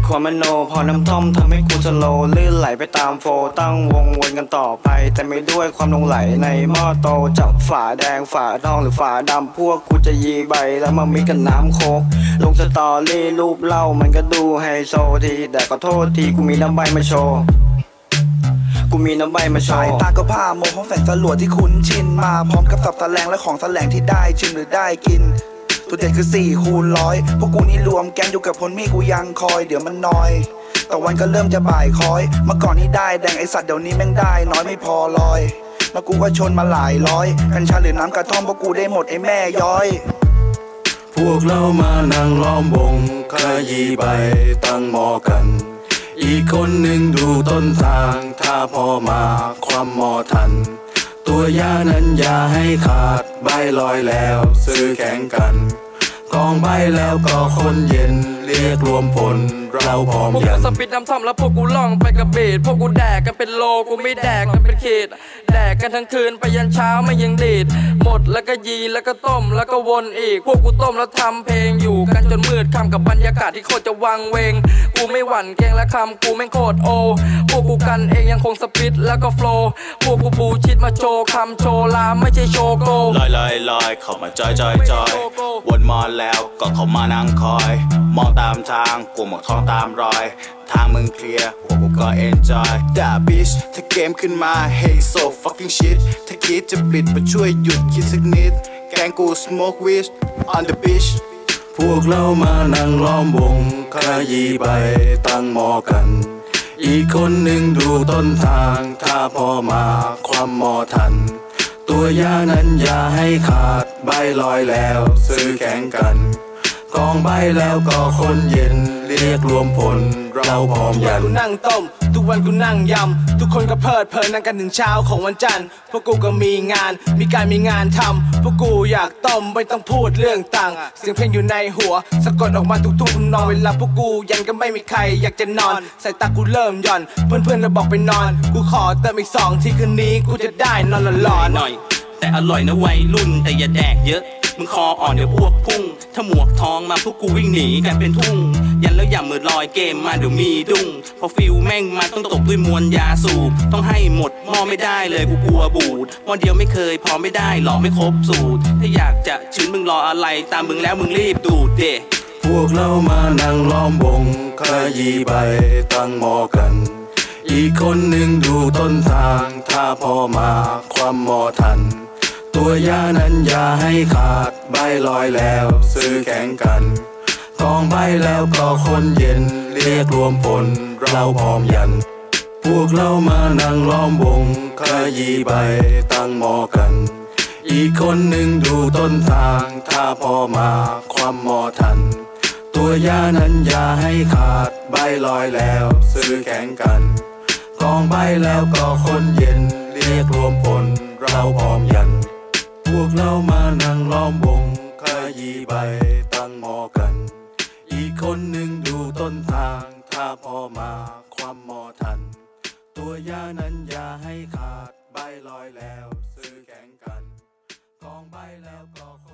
ความมโนพอน้ำท่อมทำให้กูจะโลลื่นไหลไปตามโฟตั้งวงวนกันต่อไปแต่ไม่ด้วยความลงไหลในหม้อโตจับฝาแดงฝาทองหรือฝาดำพวกกูจะยีใบแล้วมามิกกันน้ำโคกลงสตอรี่รูปเล่ามันก็ดูไฮโซทีแต่ขอโทษทีกูมีน้ำใบมาโชว์กูมีน้ำใบมาโชว์สายตาก็ผ้าโมงของแสงสลัวที่คุ้นชินมาพร้อมกับสับแสลงและของแสลงที่ได้ชิมหรือได้กินตัวเด็ดคือ4 คูณ 100พวกกูนี่รวมแกงอยู่กับพลมีกูยังคอยเดี๋ยวมันน้อยแต่วันก็เริ่มจะบ่ายคอยเมื่อก่อนนี่ได้แดงไอสัตว์เดี๋ยวนี้แม่งได้น้อยไม่พอลอยแล้วกูก็ชนมาหลายร้อยกัญชาหรือน้ำกระท่อมพวกกูได้หมดไอแม่ย้อยพวกเรามานั่งล้อมวงขยี้ใบตั้งหม้อกันอีกคนหนึ่งดูต้นทางถ้าพอมาความหม้อทันตัวยานั้นอย่าให้ขาดใบลอยแล้วซื้อแข่งกันกองใบแล้วก็คนเย็นเรียกรวมผลเราพร้อมยันสปิดน้ำท่อมแล้วพวกกูล่องไปกับเบสพวกกูแดกกันเป็นโลกูไม่แดกกันเป็นเขตแดกกันทั้งคืนไปยันเช้าไม่ยังดีดหมดแล้วก็ยีแล้วก็ต้มแล้วก็วนอีกพวกกูต้มแล้วทำเพลงอยู่กันจนมืดค่ำกับบรรยากาศที่โคตรจะวังเวงกูไม่หวั่นเกรงและคำกูแม่งโคตรโอพวกกูกันเองยังคงสปิดแล้วก็โฟล์พวกกูบูชิดมาโชว์คำโชว์ลามไม่ใช่โชว์โกลอยเข้ามาจอยวนมาแล้วก็เข้ามานั่งคอยมองตามทางกูหมดท้องตามรอยทางมึงเคลียร์พวกกูก็ enjoy ด่า bitch ถ้าเกมขึ้นมา hey so fucking shit ถ้าคิดจะปลิดมาช่วยหยุดคิดสักนิดแกงกู smoke weed on the beach พวกเรามานั่งล้อมวงขยี้ใบตั้งหม้อกันอีกคนหนึ่งดูต้นทางถ้าพอมาความหม้อทันตัวยานั้นอย่าให้ขาดใบลอยแล้วซื้อแข่งกันกองใบแล้วก็คนเย็นเรียกรวมผลเราพร้อมยันกูนั่งต้มทุกวันกูนั่งยำทุกคนก็เพลิดเพลินนั่งกันถึงเช้าของวันจันทร์พวกกูก็มีงานทำพวกกูอยากต้มไม่ต้องพูดเรื่องตังค์เสียงเพลงอยู่ในหัวสะกดออกมาทุกทุ่งทำนองเวลาพวกกูยันก็ไม่มีใครอยากจะนอนสายตากูเริ่มหย่อนเพื่อนๆเราบอกไปนอนกูขอเติมอีก2ที่คืนนี้กูจะได้นอนหลอนหน่อยแต่อร่อยนะวัยรุ่นแต่อย่าแดกเยอะมึงคออ่อนเดี๋ยวอ้วกพุ่งถ้าหมวกทองมาพวกกูวิ่งหนีกันเป็นทุ่งยันแล้วอย่ามือลอยเกมมาเดี๋ยวมีดุ้งพอฟิลแม่งมาต้องตกด้วยมวลยาสูบต้องให้หมดหม้อไม่ได้เลยกูกลัวบูดหม้อเดียวไม่เคยพอไม่ได้หลอกไม่ครบสูตรถ้าอยากจะชื้นมึงรออะไรตามมึงแล้วมึงรีบดูดเดะพวกเรามานั่งล้อมวงขยี้ใบตั้งหม้อกันอีกคนหนึ่งดูต้นทางถ้าพอมาความหม้อทันตัวยานั้นอย่าให้ขาดใบลอยแล้วซื้อแข่งกันกองใบแล้วก็คนเย็นเรียกรวมผลเราพร้อมยันพวกเรามานั่งล้อมวงขยี้ใบตั้งหม้อกันอีกคนหนึ่งดูต้นทางถ้าพอมาความหม้อทันตัวยานั้นอย่าให้ขาดใบลอยแล้วซื้อแข่งกันกองใบแล้วก็คนเย็นเรียกรวมผลเราพร้อมยันพวกเรามานั่งล้อมวงขยี้ใบตั้งหม้อกันอีกคนหนึ่งดูต้นทางถ้าพอมาความหม้อทันตัวยานั้นอย่าให้ขาดใบลอยแล้วซื้อแข่งกันกองใบแล้วก็